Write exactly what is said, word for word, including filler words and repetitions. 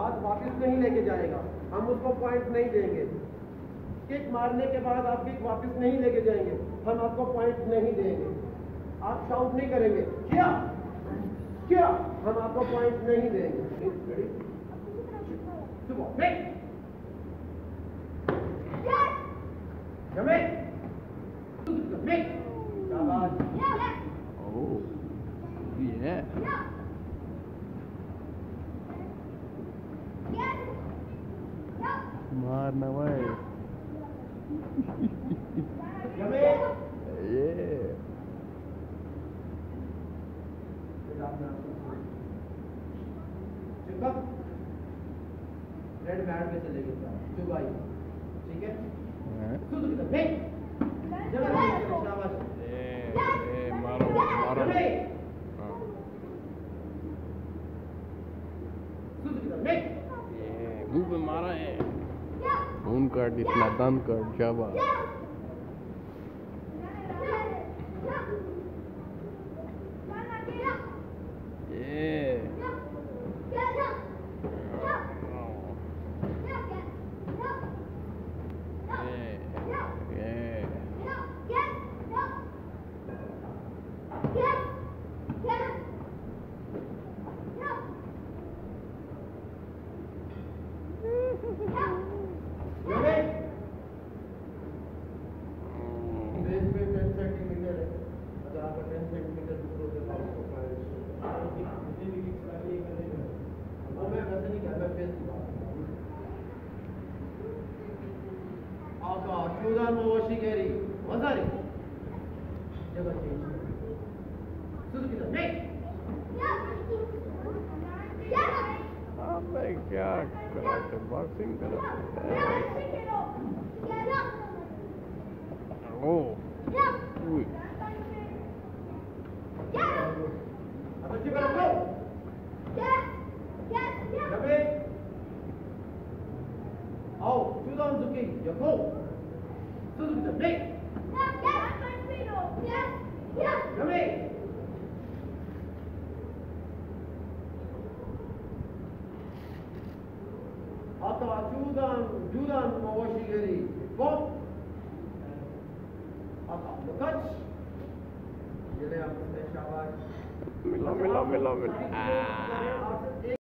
हाथ वापस नहीं लेके जाएगा, हम उसको पॉइंट नहीं देंगे। किक मारने के बाद आप किक वापस नहीं लेके जाएंगे, हम आपको पॉइंट नहीं देंगे। आप शाउट नहीं करेंगे क्या क्या, हम आपको पॉइंट नहीं देंगे। रेडी? सुबह ब्रेक जमे ब्रेक शाबाश। Oh, yeah. मारना भाई। जमे Yeah. चुप रेड मैट पे चले गए चुप आई, ठीक है? ब्रेक जमे शाबाश। ए मारो मारो। जमे हाँ। ब्रेक ये मुंह पे मारा है। खून काट इतना दम काट शाबाश। ये Sudan Moshigeri, Wazari. Jagah change. Suzuki the next. अबे क्या कराते बॉक्सिंग कराते ओ उई अब अच्छी बात करो जबे आओ Sudan Zuki Yako Suzuki the next जबे atau Sudan Sudan Moshigeri Bob atau lekat jadi apa शाबाश मिला मिला मिला मिला